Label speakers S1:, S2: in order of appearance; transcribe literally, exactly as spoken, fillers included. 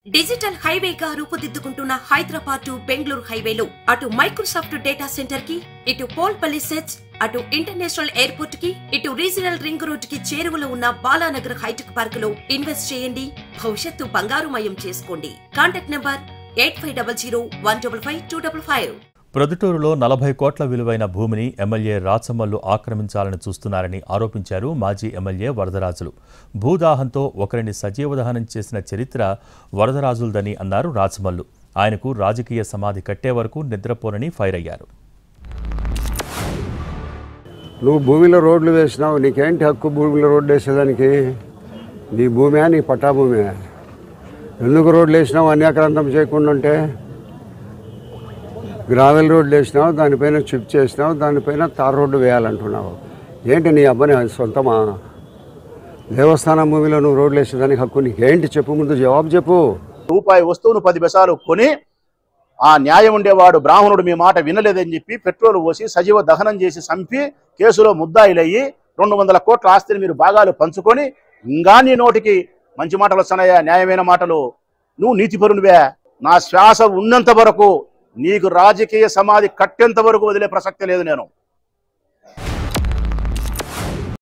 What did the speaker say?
S1: Digital హైవేగా రూపుదిద్దుకుంటున్న Hyderabad to Bengaluru హైవేలో అటు మైక్రోసాఫ్ట్ డేటా సెంటర్ కి, ఇటు పోల్పల్లి సెట్స్, అటు ఇంటర్నేషనల్ ఎయిర్పోర్ట్ కి, ఇటు రీజనల్ రింగ్ రోడ్ కి చేరువలో ఉన్న బాలానగర్ హైటెక్ పార్క్ లో ఇన్వెస్ట్ చేయండి. భవిష్యత్తు బంగారుమయం చేసుకోండి. Contact number eight five zero zero one five five two five five.
S2: ప్రొద్దుటూరులో నలభై కోట్ల విలువైన భూమిని ఎమ్మెల్యే రాచమల్లు ఆక్రమించాలని చూస్తున్నారని ఆరోపించారు మాజీ ఎమ్మెల్యే వరదరాజులు. భూదాహంతో ఒకరిని సజీవదహనం చేసిన చరిత్ర వరదరాజులదని అన్నారు రాచమల్లు. ఆయనకు రాజకీయ సమాధి కట్టే వరకు నిద్రపోనని ఫైర్ అయ్యారు.
S3: నువ్వు భూమిలో రోడ్లు వేసినావు, నీకేంటి హక్కు భూమిలో రోడ్డు వేసేదానికి? నీ భూమే, నీ పట్టా భూమే. ఎందుకు రోడ్లు వేసినావు అన్యాక్రాంతం చేయకుండా ఉంటే? గ్రావెల్ రోడ్లు వేసినావు, దానిపైన చిప్ చేసినావు, దానిపైన తార్ రోడ్డు వేయాలంటున్నావు. ఏంటి నీ అబ్బాయి సొంతమా? దేవస్థానం భూమిలో నువ్వు రోడ్లు వేసేదానికి హక్కు నీకేంటి? చెప్పు, ముందు జవాబు చెప్పు.
S4: రూపాయి వస్తువును పది బెసాలు కొని ఆ న్యాయం ఉండేవాడు బ్రాహ్మణుడు మీ మాట వినలేదని చెప్పి పెట్రోల్ పోసి సజీవ దహనం చేసి చంపి కేసులో ముద్దాయిలయ్యి రెండు వందల కోట్ల ఆస్తిని మీరు భాగాలు పంచుకొని ఇంకా నీ నోటికి మంచి మాటలు వస్తున్నాయా? న్యాయమైన మాటలు. నువ్వు నీతిపరునివే. నా శ్వాస ఉన్నంత వరకు నీకు రాజకీయ సమాధి కట్టేంత వరకు వదిలే ప్రసక్తి లేదు. నేను